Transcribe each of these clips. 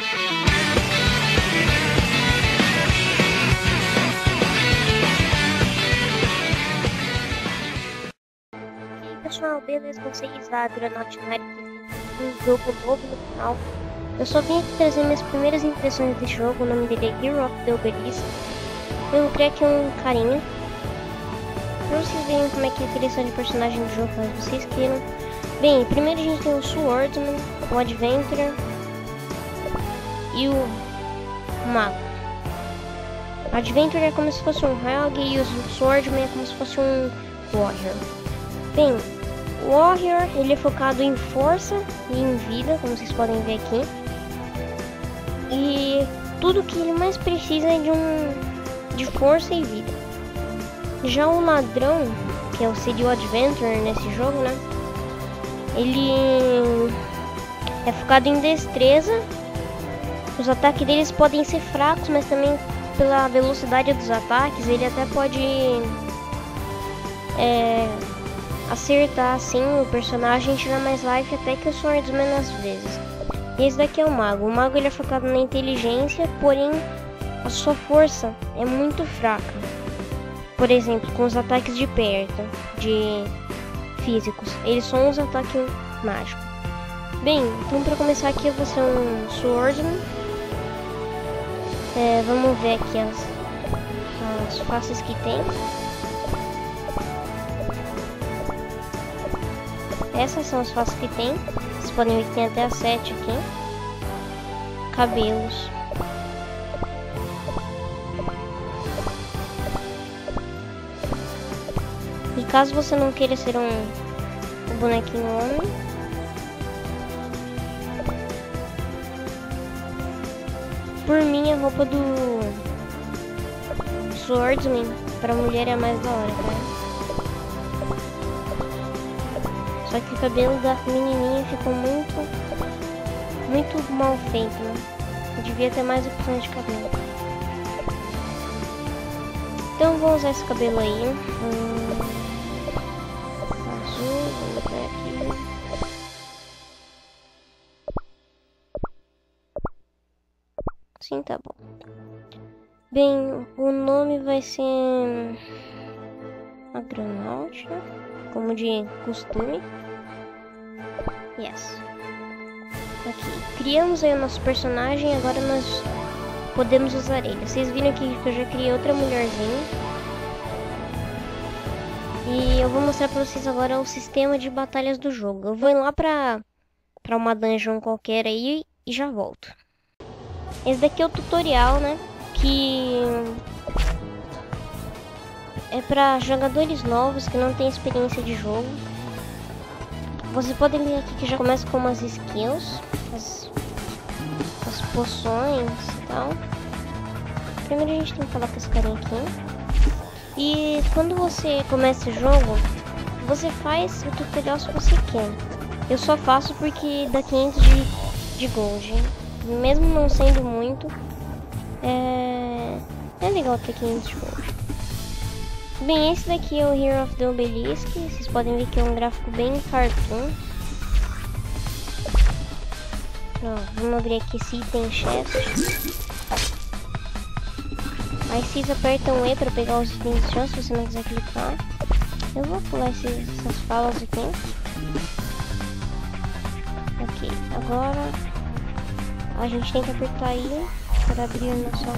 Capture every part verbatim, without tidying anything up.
Pessoal, beleza, vocês da Agronaut Night, um jogo novo no canal. Eu só vim aqui trazer minhas primeiras impressões desse jogo. O nome dele é Hero of the Obelisk. Eu criei aqui um carinha pra vocês verem como é que é a criação de personagem do jogo, caso vocês queiram. Bem, primeiro a gente tem o Swordsman, o Adventurer e o Mago. O Adventurer é como se fosse um Rogue e o Swordsman é como se fosse um Warrior. Bem, o Warrior ele é focado em força e em vida, como vocês podem ver aqui. E tudo que ele mais precisa é de um de força e vida. Já o ladrão, que é o seria o Adventurer nesse jogo, né? Ele é focado em destreza. Os ataques deles podem ser fracos, mas também pela velocidade dos ataques ele até pode é, acertar assim o personagem e tirar mais life até que o Swordsman às vezes. E esse daqui é o Mago. O Mago ele é focado na inteligência, porém a sua força é muito fraca. Por exemplo, com os ataques de perto, de físicos, eles só usam ataque mágico. Bem, então para começar aqui eu vou ser um Swordsman. É, vamos ver aqui as, as faces que tem. Essas são as faces que tem. Vocês podem ver que tem até as sete aqui. Cabelos. E caso você não queira ser um, um bonequinho homem, por mim a roupa do Swordsman para mulher é mais da hora, tá? Só que o cabelo da menininha ficou muito, muito mal feito, né? Devia ter mais opções de cabelo. Então vou usar esse cabelo aí. Hum, azul, vamos ver aqui. Sim, tá bom. Bem, o nome vai ser Agronaut, como de costume. Yes. Aqui, criamos aí o nosso personagem, agora nós podemos usar ele. Vocês viram aqui que eu já criei outra mulherzinha. E eu vou mostrar pra vocês agora o sistema de batalhas do jogo. Eu vou ir lá pra, pra uma dungeon qualquer aí e já volto. Esse daqui é o tutorial, né? Que é pra jogadores novos que não tem experiência de jogo. Vocês podem ver aqui que já começa com umas skills, as, as poções e tal. Primeiro a gente tem que falar com esse carinha aqui. E quando você começa o jogo, você faz o tutorial se você quer. Eu só faço porque dá quinhentos de, de gold. Mesmo não sendo muito, é, é legal ter quinhentos de gold. Bem, esse daqui é o Hero of the Obelisk. Vocês podem ver que é um gráfico bem cartoon. Ó, vamos abrir aqui esse item chest. Aí vocês apertam E para pegar os itens de chão, se você não quiser clicar. Eu vou pular esses, essas falas aqui. Ok, agora a gente tem que apertar aí para abrir a nossa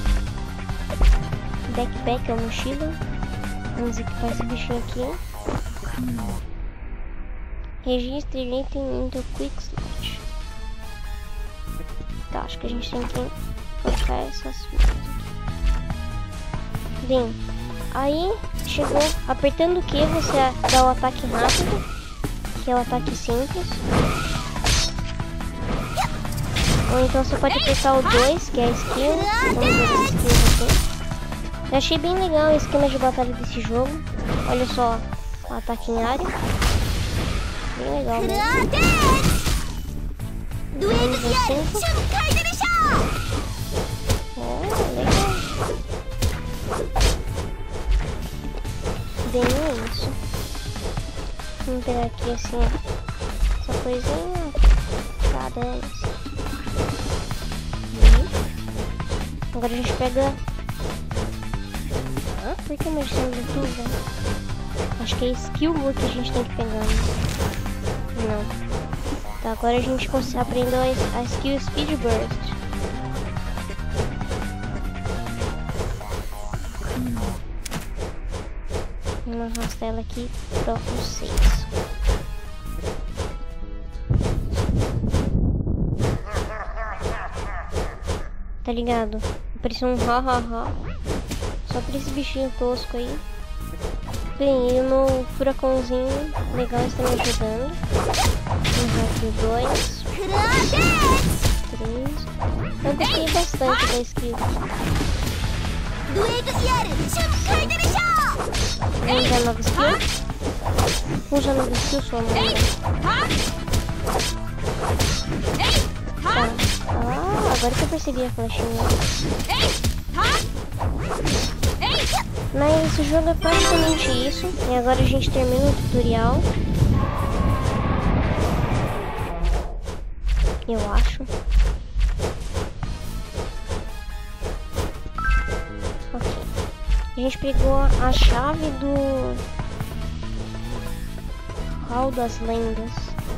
backpack, a mochila. Vamos equipar esse bichinho aqui. Registre item into quick slot. Tá, acho que a gente tem que colocar essas coisas aqui. Bem, aí chegou, apertando o Q você dá o ataque rápido, que é o ataque simples. Ou então você pode apertar o dois, que é a skill. Vamos ver as skills aqui. Eu achei bem legal o esquema de batalha desse jogo. Olha só, o ataque em área. Bem legal mesmo. Vamos ver cinco. Oh, legal. Bem, é isso. Vamos pegar aqui assim, essa coisinha. Caramba. Agora a gente pega... Ah, por que eu mexendo de tudo, né? Acho que é skill move que a gente tem que pegar, né? Não. Tá, agora a gente aprendeu a, a skill Speed Burst. Vamos arrastar ela aqui para o seis. Tá ligado? Apareceu um ha ha ha. Só pra esse bichinho tosco aí. Bem, e no furacãozinho legal está me ajudando. Vamos aqui dois. Três. Eu gostei bastante da skill. Vamos usar nova skill. Vamos usar nova skill só, mano. Tá. Ah, agora que eu percebi a flechinha. Mas o jogo é praticamente isso. E agora a gente termina o tutorial. Eu acho. Ok. A gente pegou a chave do Hall das Lendas.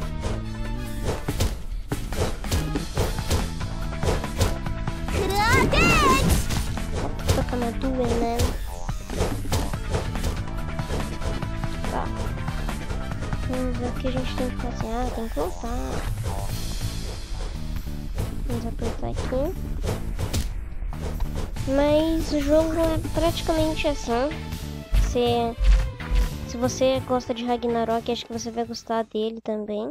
Toca na duel, né? Tá. Vamos ver o que a gente tem que fazer. Ah, tem que voltar. Vamos apertar aqui. Mas o jogo é praticamente assim. Se, se você gosta de Ragnarok, acho que você vai gostar dele também.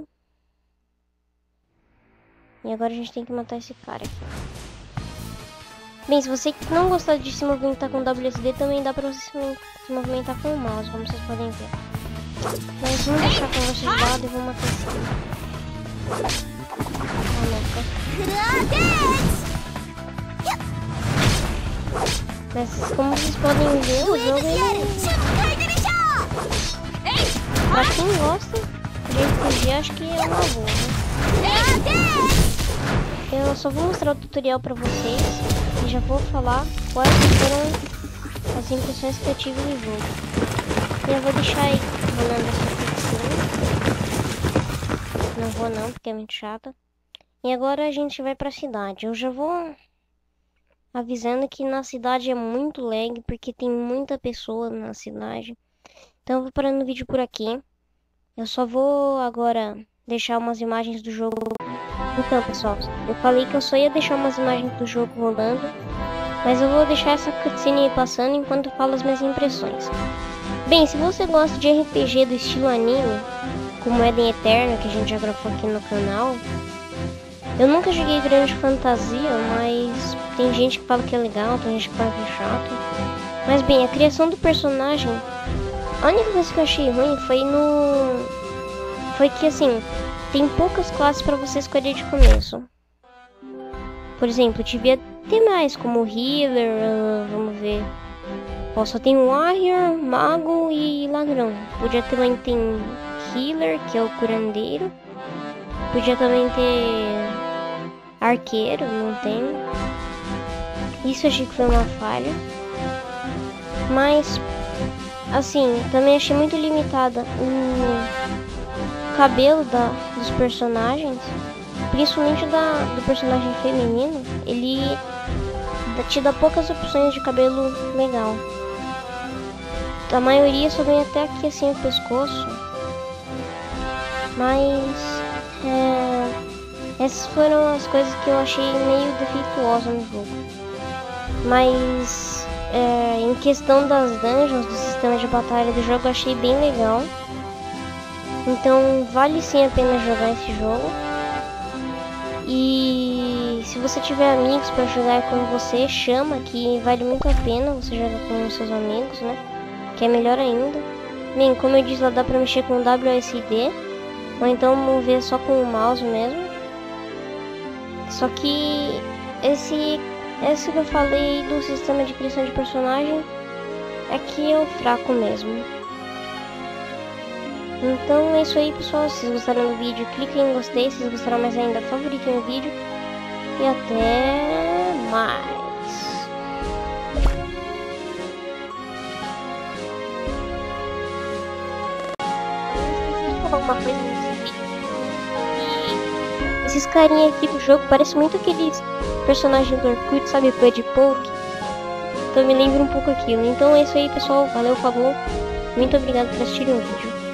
E agora a gente tem que matar esse cara aqui. Bem, se você não gostar de se movimentar com W S D, também dá pra você se movimentar com o mouse, como vocês podem ver. Mas vamos deixar a conversa de lado e vamos matar esse cara. Mas como vocês podem ver, o jogo é... Pra quem gosta de R P G, acho que é uma boa, né? Eu só vou mostrar o tutorial pra vocês e já vou falar quais foram as impressões que eu tive no jogo. E eu vou deixar aí rolando essa cutscene. Não vou não, porque é muito chata. E agora a gente vai pra cidade. Eu já vou avisando que na cidade é muito lag, porque tem muita pessoa na cidade. Então eu vou parando o vídeo por aqui. Eu só vou agora deixar umas imagens do jogo. Então, pessoal, eu falei que eu só ia deixar umas imagens do jogo rolando, mas eu vou deixar essa cutscene passando enquanto eu falo as minhas impressões. Bem, se você gosta de R P G do estilo anime, como Eden Eterno, que a gente já gravou aqui no canal, eu nunca joguei Grande Fantasia, mas tem gente que fala que é legal, tem gente que fala que é chato. Mas bem, a criação do personagem, a única coisa que eu achei ruim foi no... Foi que assim, tem poucas classes para você escolher de começo. Por exemplo, devia ter mais, como Healer, uh, vamos ver. Ó, só tem Warrior, Mago e Ladrão. Podia também ter Healer, que é o curandeiro. Podia também ter Arqueiro, não tem. Isso eu achei que foi uma falha. Mas, assim, também achei muito limitada o cabelo da, dos personagens, principalmente da, do personagem feminino. Ele te dá poucas opções de cabelo legal. A maioria só vem até aqui assim o pescoço. Mas é, essas foram as coisas que eu achei meio defeituosas no jogo. Mas é, em questão das dungeons, do sistema de batalha do jogo, eu achei bem legal. Então vale sim a pena jogar esse jogo. E se você tiver amigos para jogar com você, chama, que vale muito a pena você jogar com seus amigos, né? Que é melhor ainda. Bem, como eu disse, lá dá para mexer com W S D, ou então mover só com o mouse mesmo. Só que esse, esse que eu falei do sistema de criação de personagem é que é o fraco mesmo. Então é isso aí, pessoal. Se vocês gostaram do vídeo, cliquem em gostei. Se vocês gostaram mais ainda, favoritem o vídeo. E até mais. falar uma coisa pra vocês. E esses carinha aqui do jogo parecem muito aqueles personagens do Orkut, sabe? Bud Poke. Então me lembra um pouco aquilo. Então é isso aí, pessoal. Valeu, falou. Muito obrigado por assistirem o vídeo.